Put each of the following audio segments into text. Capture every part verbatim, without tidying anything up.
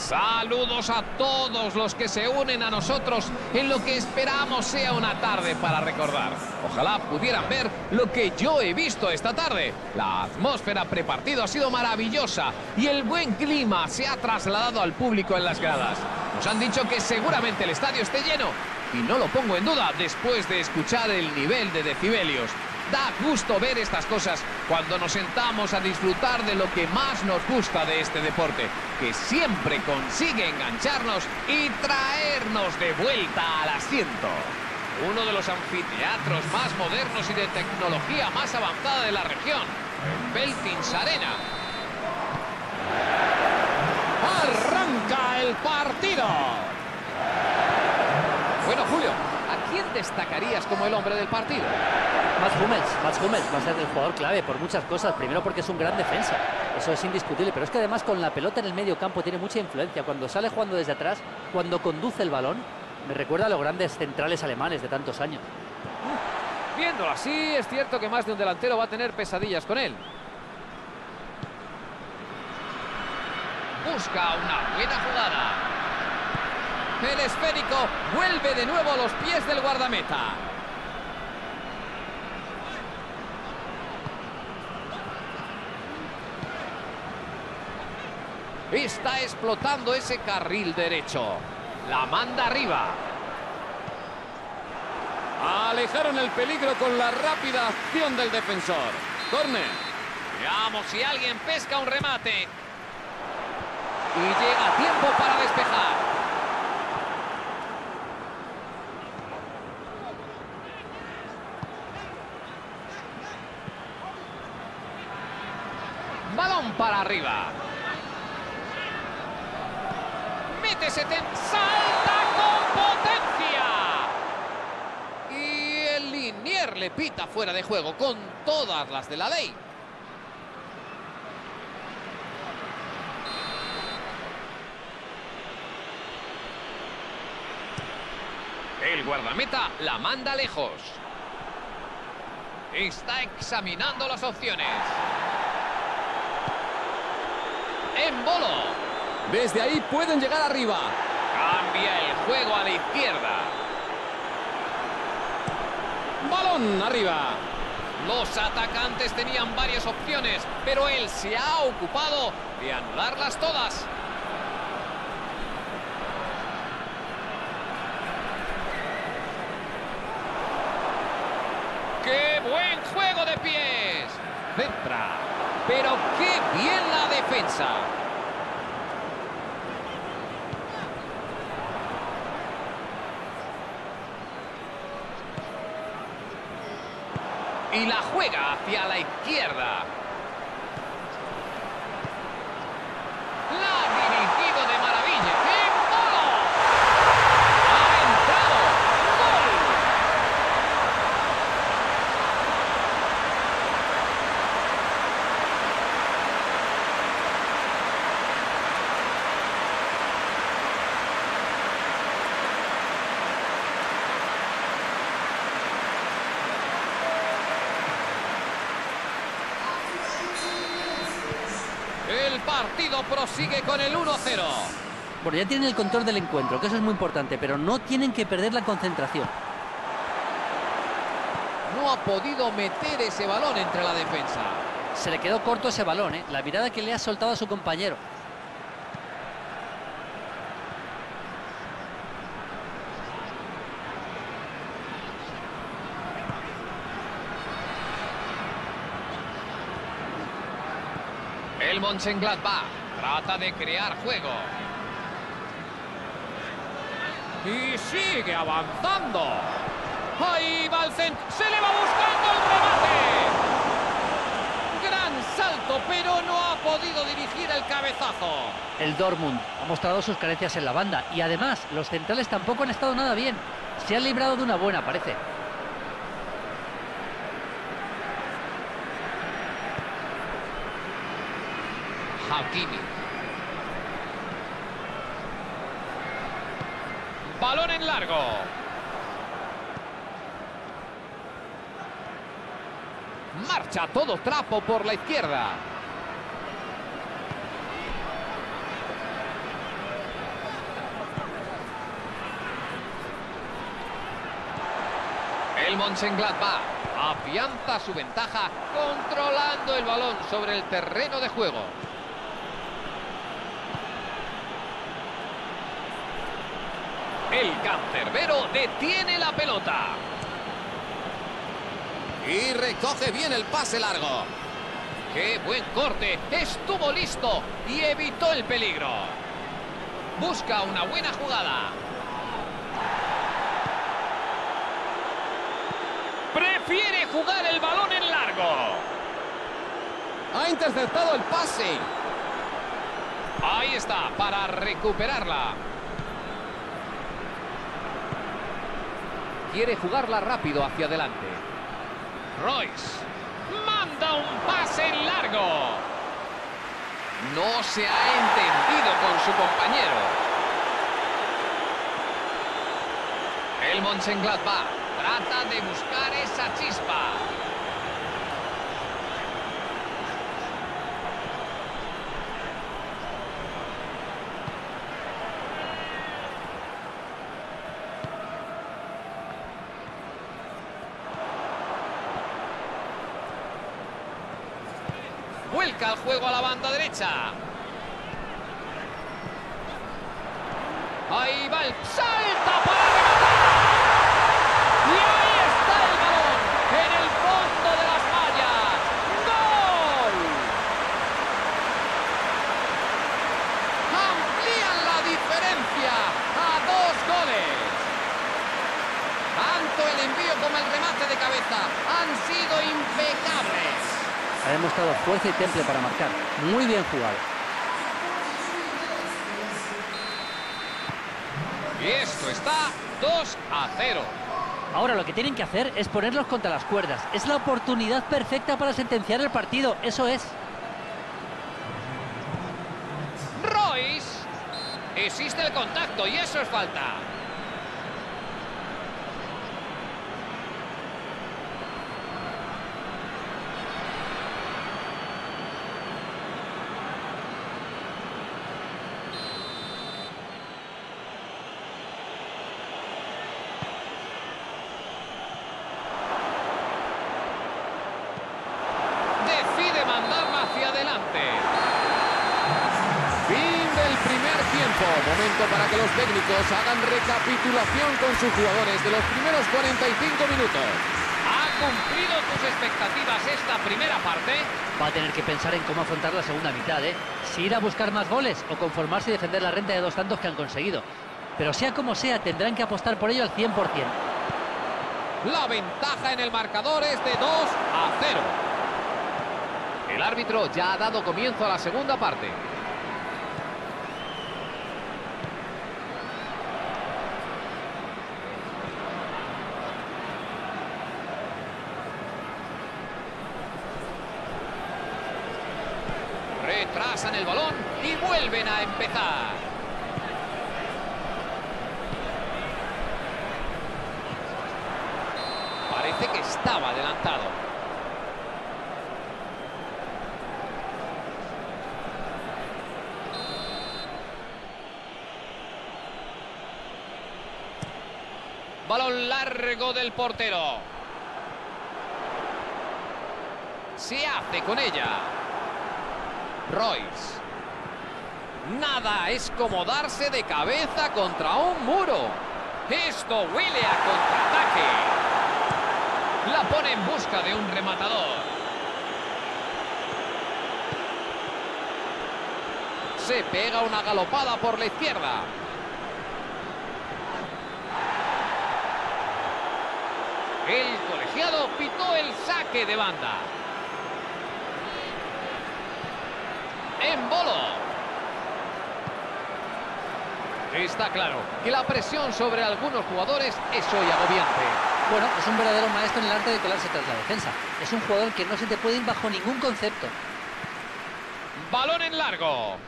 Saludos a todos los que se unen a nosotros en lo que esperamos sea una tarde para recordar. Ojalá pudieran ver lo que yo he visto esta tarde. La atmósfera prepartido ha sido maravillosa y el buen clima se ha trasladado al público en las gradas. Nos han dicho que seguramente el estadio esté lleno y no lo pongo en duda después de escuchar el nivel de decibelios. Da gusto ver estas cosas cuando nos sentamos a disfrutar de lo que más nos gusta de este deporte, que siempre consigue engancharnos y traernos de vuelta al asiento. Uno de los anfiteatros más modernos y de tecnología más avanzada de la región, el Veltins Arena. ¡Arranca el partido! Bueno, Julio, ¿a quién destacarías como el hombre del partido? Mats Hummels, Mats Hummels va a ser el jugador clave por muchas cosas. Primero porque es un gran defensa, eso es indiscutible, pero es que además con la pelota en el medio campo tiene mucha influencia. Cuando sale jugando desde atrás, cuando conduce el balón, me recuerda a los grandes centrales alemanes de tantos años. Viéndolo así, es cierto que más de un delantero va a tener pesadillas con él. Busca una buena jugada. El esférico vuelve de nuevo a los pies del guardameta. Está explotando ese carril derecho. La manda arriba. Alejaron el peligro con la rápida acción del defensor. Córner. Veamos si alguien pesca un remate. Y llega a tiempo para despejar. Balón para arriba. Mete setenta. ¡Salta con potencia! Y el linier le pita fuera de juego con todas las de la ley. El guardameta la manda lejos. Está examinando las opciones. En bolo. Desde ahí pueden llegar arriba. Cambia el juego a la izquierda. Balón arriba. Los atacantes tenían varias opciones, pero él se ha ocupado de anularlas todas. ¡Qué buen juego de pies! Centra. Pero qué bien la defensa. Y la juega hacia la izquierda. La ha dirigido de maravilla. ¡En gol! ¡Ha entrado! ¡Gol! El partido prosigue con el uno cero. Bueno, ya tienen el control del encuentro, que eso es muy importante, pero no tienen que perder la concentración. No ha podido meter ese balón entre la defensa. Se le quedó corto ese balón, ¿eh? La mirada que le ha soltado a su compañero. El Mönchengladbach trata de crear juego. Y sigue avanzando. Ahí va el centro. Se le va buscando el remate. Gran salto, pero no ha podido dirigir el cabezazo. El Dortmund ha mostrado sus carencias en la banda y además los centrales tampoco han estado nada bien. Se han librado de una buena, parece. Hakimi. Balón en largo. Marcha todo trapo por la izquierda. El Mönchengladbach afianza su ventaja controlando el balón sobre el terreno de juego. El cancerbero detiene la pelota. Y recoge bien el pase largo. ¡Qué buen corte! Estuvo listo y evitó el peligro. Busca una buena jugada. Prefiere jugar el balón en largo. Ha interceptado el pase. Ahí está, para recuperarla. Quiere jugarla rápido hacia adelante. Royce manda un pase en largo. No se ha entendido con su compañero. El Mönchengladbach trata de buscar esa chispa. Vuelca el juego a la banda derecha. Ahí va el salta para rematar. Y ahí está el balón en el fondo de las mallas. ¡Gol! Amplían la diferencia a dos goles. Tanto el envío como el remate de cabeza han sido impecables. Ha demostrado fuerza y temple para marcar. Muy bien jugado. Y esto está dos a cero. Ahora lo que tienen que hacer es ponerlos contra las cuerdas. Es la oportunidad perfecta para sentenciar el partido. Eso es. Royce. Existe el contacto y eso es falta. Momento para que los técnicos hagan recapitulación con sus jugadores de los primeros cuarenta y cinco minutos. ¿Ha cumplido tus expectativas esta primera parte? Va a tener que pensar en cómo afrontar la segunda mitad, ¿eh? Si ir a buscar más goles o conformarse y defender la renta de dos tantos que han conseguido. Pero sea como sea, tendrán que apostar por ello al cien por cien. La ventaja en el marcador es de dos a cero. El árbitro ya ha dado comienzo a la segunda parte. Retrasan el balón y vuelven a empezar. Parece que estaba adelantado. Balón largo del portero. Se hace con ella. Royce. Nada, es como darse de cabeza contra un muro. Esto huele a contraataque. La pone en busca de un rematador. Se pega una galopada por la izquierda. El colegiado pitó el saque de banda. En bolo. Está claro que la presión sobre algunos jugadores es hoy agobiante. Bueno, es un verdadero maestro en el arte de colarse tras la defensa. Es un jugador que no se te puede ir bajo ningún concepto. Balón en largo.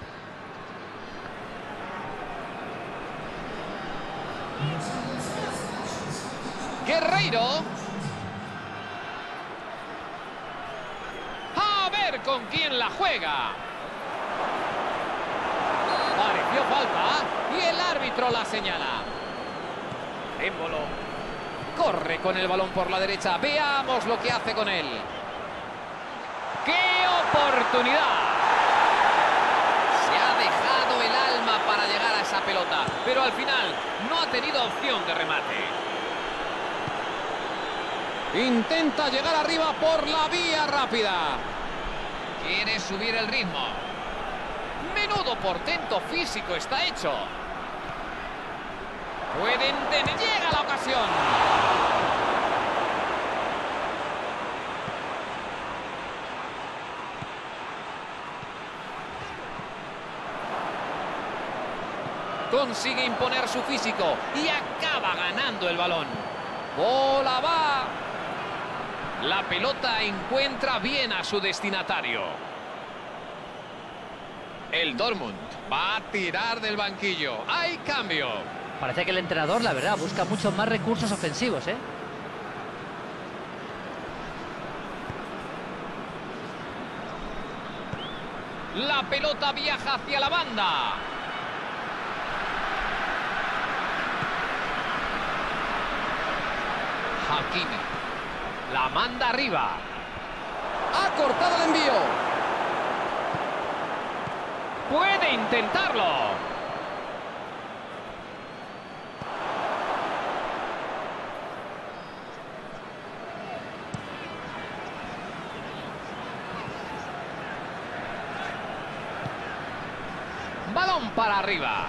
Guerreiro. A ver con quién la juega. Pareció falta y el árbitro la señala. Émbolo. corre con el balón por la derecha. Veamos lo que hace con él. ¡Qué oportunidad! Se ha dejado el alma para llegar a esa pelota, pero al final no ha tenido opción de remate. Intenta llegar arriba por la vía rápida. Quiere subir el ritmo. Menudo portento físico está hecho. Pueden tener... Llega la ocasión. Consigue imponer su físico y acaba ganando el balón. ¡Bola va! La pelota encuentra bien a su destinatario. El Dortmund va a tirar del banquillo. ¡Hay cambio! Parece que el entrenador, la verdad, busca muchos más recursos ofensivos, ¿eh? La pelota viaja hacia la banda. Hakimi. La manda arriba. Ha cortado el envío. Puede intentarlo. Balón para arriba.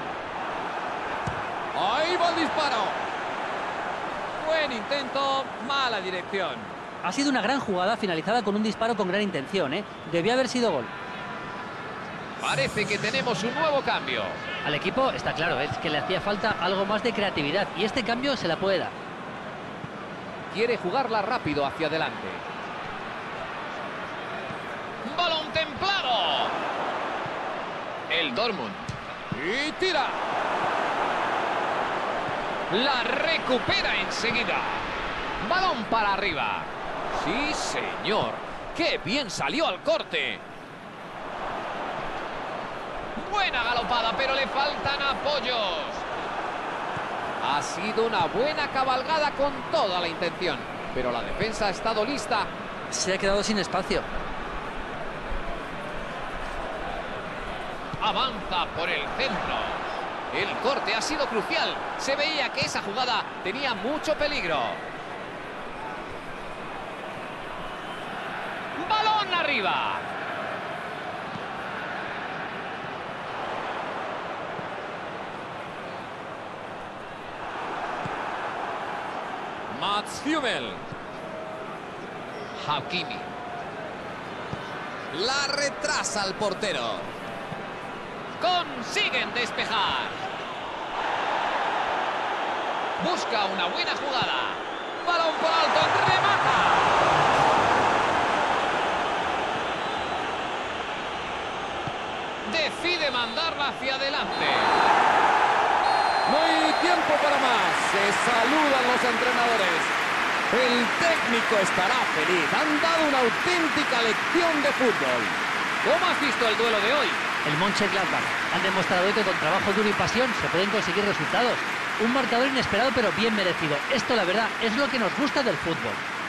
Ahí va el disparo. Buen intento, mala dirección. Ha sido una gran jugada finalizada con un disparo con gran intención, ¿eh? Debió haber sido gol. Parece que tenemos un nuevo cambio. Al equipo, está claro, es que le hacía falta algo más de creatividad y este cambio se la puede dar. Quiere jugarla rápido hacia adelante. Balón templado. El Dortmund. Y tira. La recupera enseguida. Balón para arriba. Sí, señor. ¡Qué bien salió al corte! Buena galopada, pero le faltan apoyos. Ha sido una buena cabalgada con toda la intención. Pero la defensa ha estado lista. Se ha quedado sin espacio. Avanza por el centro. El corte ha sido crucial. Se veía que esa jugada tenía mucho peligro. ¡Balón arriba! Mats Hummel. Hakimi. La retrasa al portero. Consiguen despejar. Busca una buena jugada. Balón por alto, remata. Decide mandarla hacia adelante. No hay tiempo para más. Se saludan los entrenadores. El técnico estará feliz. Han dado una auténtica lección de fútbol. ¿Cómo has visto el duelo de hoy? El Mönchengladbach han demostrado que con trabajo duro y pasión se pueden conseguir resultados. Un marcador inesperado pero bien merecido. Esto, la verdad, es lo que nos gusta del fútbol.